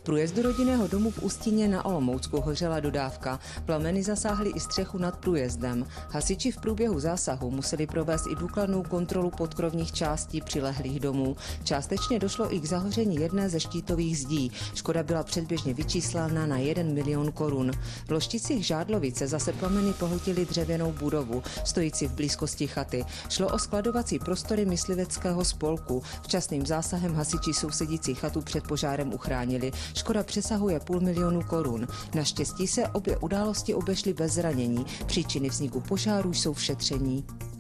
průjezdu rodinného domu v Ustíně na Olomoucku hořela dodávka. Plameny zasáhly i střechu nad průjezdem. Hasiči v průběhu zásahu museli provést i důkladnou kontrolu podkrovních částí přilehlých domů. Částečně došlo i k zahoření jedné ze štítových zdí. Škoda byla předběžně vyčíslána na 1 milion korun. V Lošticích Žádlovice zase plameny pohltily dřevěnou budovu, stojící v blízkosti chaty. Šlo o skladovací prostory mysliveckého spolku. Včasným zásahem hasiči sousedící chatu před požárem uchránili. Škoda přesahuje 500 000 korun. Naštěstí se obě události obešly bez zranění. Příčiny vzniku požáru jsou v šetření.